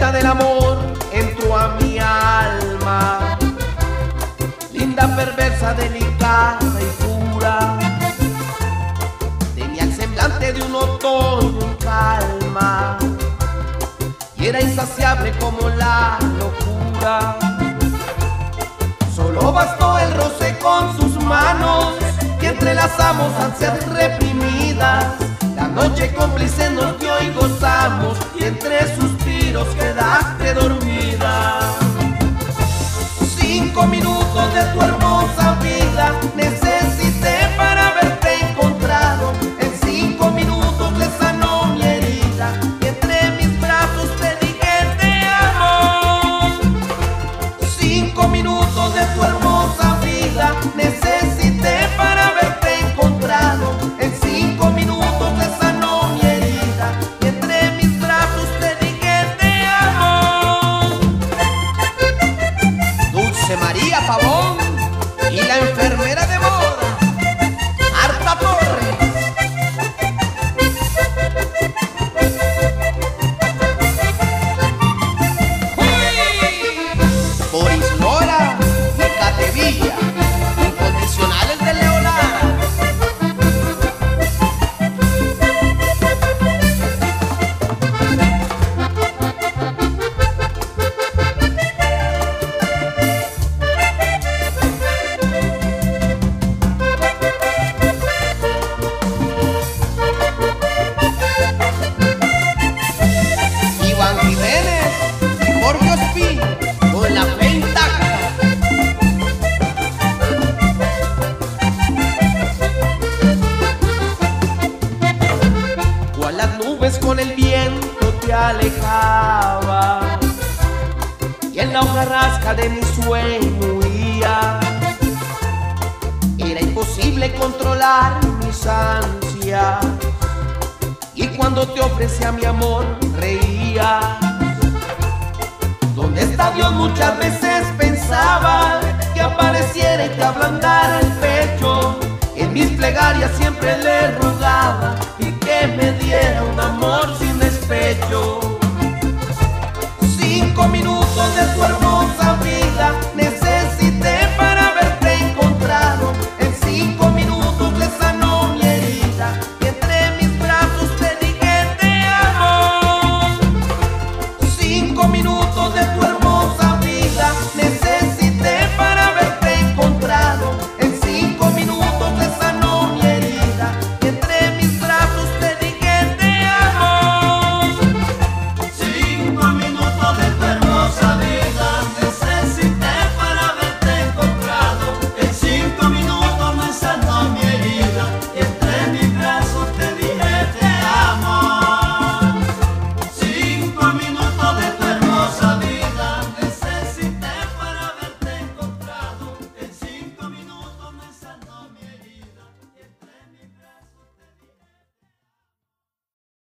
tormenta del amor entró a mi alma, linda, perversa, delicada y pura. Tenía el semblante de un otoño en calma y era insaciable como la locura. Solo bastó el roce con sus manos y entrelazamos ansias reprimidas. La noche cómplice nos dio y gozamos, y entre suspiros quedaste dormida. 5 minutos de tu hermosa vida necesité para haberte encontrado. En 5 minutos le sanó mi herida y entre mis brazos te dije te amo. 5 minutos de tu hermosa vida necesité para haberte encontrado. En 5 minutos le sanó mi herida y entre mis brazos te dije te amo. Dulce María Pavón y la enfermera de moda, Marta Torres. Boris Lora y Catevilla, incondicionales de Leonara. Iván Jiménez y Jorge Ospín con la fe intacta. Cual las nubes con el viento te alejaba y en la hojarasca de mi sueño huía. Era imposible controlar mis ansias y cuando te ofrecía mi amor reía. ¿Dónde está Dios? Muchas veces pensaba que apareciera y te ablandara el pecho. En mis plegarias siempre le rogaba y que me diera un amor sin despecho. 5 minutos de tu hermano